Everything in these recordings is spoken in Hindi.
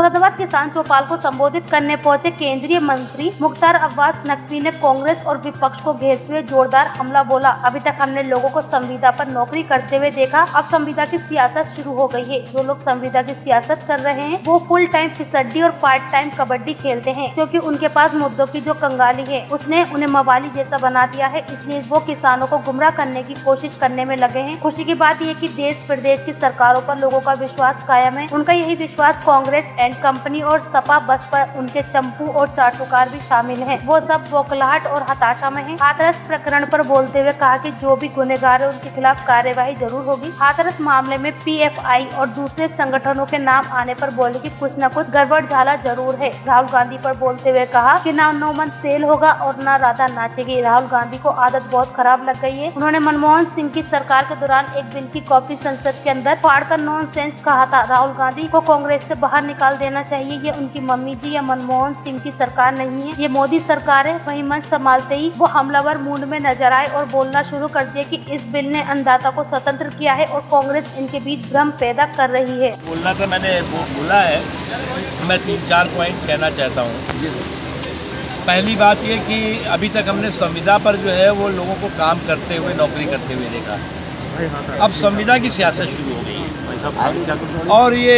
मुरादाबाद किसान चौपाल को संबोधित करने पहुंचे केंद्रीय मंत्री मुख्तार अब्बास नकवी ने कांग्रेस और विपक्ष को घेरते हुए जोरदार हमला बोला। अभी तक हमने लोगों को संविदा पर नौकरी करते हुए देखा, अब संविदा की सियासत शुरू हो गई है। जो लोग संविदा की सियासत कर रहे हैं वो फुल टाइम फिसड्डी और पार्ट टाइम कबड्डी खेलते हैं, क्योंकि उनके पास मुद्दों की जो कंगाली है उसने उन्हें मवाली जैसा बना दिया है। इसलिए वो किसानों को गुमराह करने की कोशिश करने में लगे हैं। खुशी की बात यह कि देश प्रदेश की सरकारों पर लोगों का विश्वास कायम है। उनका यही विश्वास कांग्रेस एंड कंपनी और सपा बसपा उनके चंपू और चाटुकार भी शामिल हैं। वो सब बौखलाहट और हताशा में हैं। हाथरस प्रकरण पर बोलते हुए कहा कि जो भी गुनहगार है उनके खिलाफ कार्यवाही जरूर होगी। हाथरस मामले में पीएफआई और दूसरे संगठनों के नाम आने पर बोले कि कुछ न कुछ गड़बड़ झाला जरूर है। राहुल गांधी पर बोलते हुए कहा कि ना नौमन सेल होगा और ना राधा नाचेगी। राहुल गांधी को आदत बहुत खराब लग गई है। उन्होंने मनमोहन सिंह की सरकार के दौरान एक बिल की कॉपी संसद के अंदर फाड़कर नॉनसेंस कहा था। राहुल गांधी को कांग्रेस से बाहर निकाल देना चाहिए। ये उनकी मम्मी जी या मनमोहन सिंह की सरकार नहीं है, ये मोदी सरकार है। वहीं मंच संभालते ही वो हमलावर मूड में नजर आए और बोलना शुरू कर दिया कि इस बिल ने अन्नदाता को स्वतंत्र किया है और कांग्रेस इनके बीच भ्रम पैदा कर रही है। बोलना था मैंने वो बोला है, मैं 3-4 पॉइंट कहना चाहता हूँ। पहली बात ये कि अभी तक हमने संविदा पर जो है वो लोगों को काम करते हुए नौकरी करते हुए देखा। अब संविदा की सियासत शुरू हो गई है और ये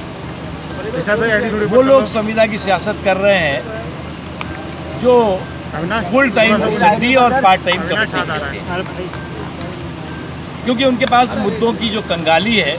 वो लोग संविदा की सियासत कर रहे हैं जो फुल टाइम फिसड्डी और पार्ट टाइम कबड्डी खेलते हैं, क्योंकि उनके पास मुद्दों की जो कंगाली है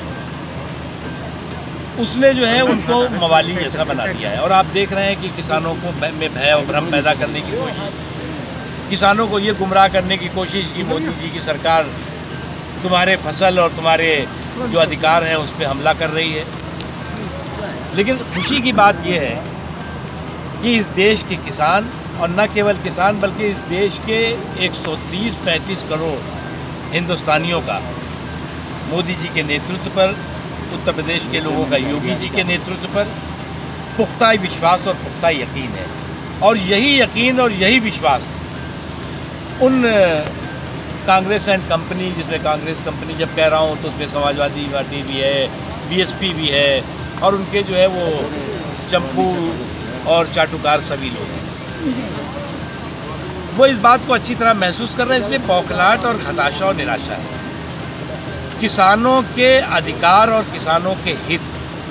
उसने जो है उनको मवाली जैसा बना दिया है। और आप देख रहे हैं कि किसानों को में भय और भ्रम पैदा करने की कोशिश, किसानों को ये गुमराह करने की कोशिश की मोदी जी की सरकार तुम्हारे फसल और तुम्हारे जो अधिकार हैं उस पर हमला कर रही है। लेकिन खुशी की बात यह है कि इस देश के किसान, और न केवल किसान बल्कि इस देश के 130-135 करोड़ हिंदुस्तानियों का मोदी जी के नेतृत्व पर, उत्तर प्रदेश के लोगों का योगी जी के नेतृत्व पर पुख्ता विश्वास और पुख्ता यकीन है। और यही यकीन और यही विश्वास उन कांग्रेस एंड कंपनी, जिसमें कांग्रेस कंपनी जब कह रहा हूँ तो उसमें समाजवादी पार्टी भी है, बीएसपी भी है और उनके जो है वो चंपू और चाटुकार सभी लोग हैं, वो इस बात को अच्छी तरह महसूस कर रहे हैं। इसलिए बौखलाहट और हताशा और निराशा है। किसानों के अधिकार और किसानों के हित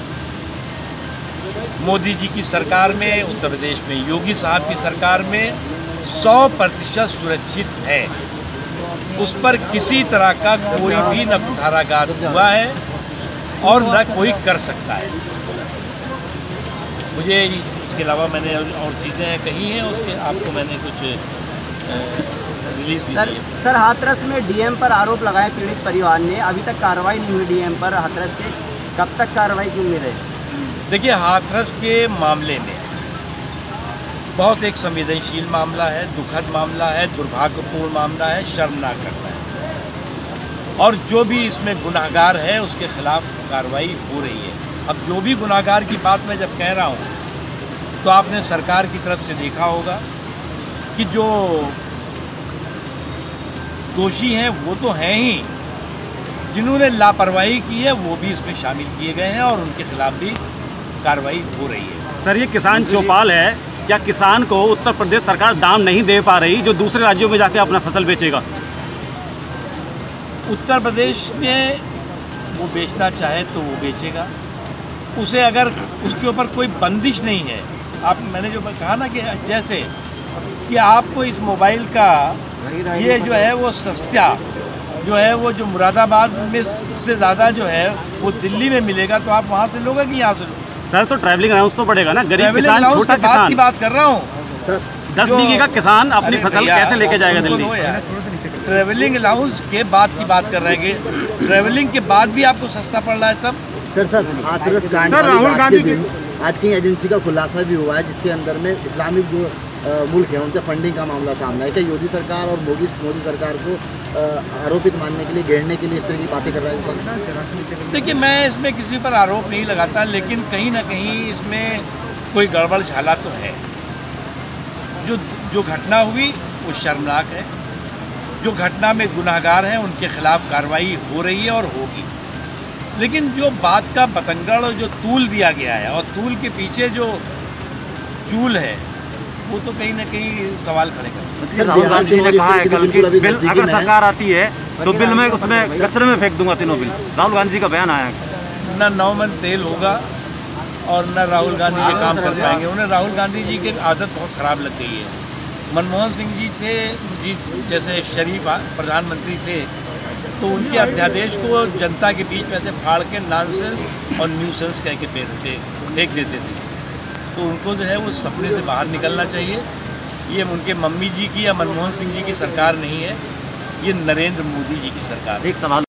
मोदी जी की सरकार में, उत्तर प्रदेश में योगी साहब की सरकार में 100% सुरक्षित है। उस पर किसी तरह का कोई भी न कुठाराघात हुआ है और न कोई कर सकता है। मुझे इसके अलावा मैंने और चीज़ें कही हैं, उसके आपको मैंने कुछ रिलीज भी की है। सर हाथरस में डीएम पर आरोप लगाए पीड़ित परिवार ने, अभी तक कार्रवाई नहीं हुई डीएम पर हाथरस के, कब तक कार्रवाई की उम्मीद है? देखिए, हाथरस के मामले में बहुत एक संवेदनशील मामला है, दुखद मामला है, दुर्भाग्यपूर्ण मामला है, शर्मनाक घटना है और जो भी इसमें गुनाहगार है उसके खिलाफ कार्रवाई हो रही है। अब जो भी गुनाहगार की बात मैं जब कह रहा हूँ तो आपने सरकार की तरफ से देखा होगा कि जो दोषी हैं वो तो हैं ही, जिन्होंने लापरवाही की है वो भी इसमें शामिल किए गए हैं और उनके खिलाफ भी कार्रवाई हो रही है। सर, ये किसान चौपाल है, क्या किसान को उत्तर प्रदेश सरकार दाम नहीं दे पा रही जो दूसरे राज्यों में जाके अपना फसल बेचेगा? उत्तर प्रदेश में वो बेचना चाहे तो वो बेचेगा, उसे अगर उसके ऊपर कोई बंदिश नहीं है। मैंने जो कहा ना कि जैसे कि आपको इस मोबाइल का ये जो है वो सस्ता जो है वो जो मुरादाबाद में से ज़्यादा जो है वो दिल्ली में मिलेगा, तो आप वहाँ से लोगे कि यहाँ से लोगे? सर, तो ट्रैवलिंग अलाउंस तो पड़ेगा ना, गरीब किसान, छोटा किसान की बात कर रहा हूँ। 10 बीघे का किसान अपनी फसल कैसे लेके जाएगा दिल्ली? ट्रैवलिंग अलाउंस के बाद की बात कर रहे हैं, ट्रैवलिंग के बाद भी आपको सस्ता पड़ रहा है तब। सर राहुल गांधी की आज की एजेंसी का खुलासा भी हुआ है जिसके अंदर में इस्लामिक जो मुल्क है उनसे फंडिंग का मामला सामने है। क्या योगी सरकार और मोदी सरकार को आरोपित मानने के लिए, घेरने के लिए इस तरह की बातें कर रहा है? देखिए, मैं इसमें किसी पर आरोप नहीं लगाता, लेकिन कहीं ना कहीं इसमें कोई गड़बड़ झाला तो है। जो घटना हुई वो शर्मनाक है। जो घटना में गुनाहगार हैं उनके खिलाफ कार्रवाई हो रही है और होगी, लेकिन जो बात का बतंगड़ और जो तूल दिया गया है और तूल के पीछे जो चूल है वो तो कहीं ना कहीं सवाल खड़े कर। राहुल गांधी ने कहा है कल कि बिल अगर सरकार आती है तो बिल में उसमें कचरे में फेंक दूंगा तीनों बिल। राहुल गांधी का बयान आया है। न 9 मन तेल होगा और न राहुल गांधी ये काम कर पाएंगे। उन्हें राहुल गांधी जी की आदत बहुत ख़राब लग गई है। मनमोहन सिंह जी जैसे शरीफ प्रधानमंत्री थे तो उनके अध्यादेश को जनता के बीच में से फाड़ के नॉनसेंस और न्यूसेंस कह के फेंक देते थे। तो उनको जो है वो सपने से बाहर निकलना चाहिए। ये उनके मम्मी जी की या मनमोहन सिंह जी की सरकार नहीं है, ये नरेंद्र मोदी जी की सरकार है। एक सवाल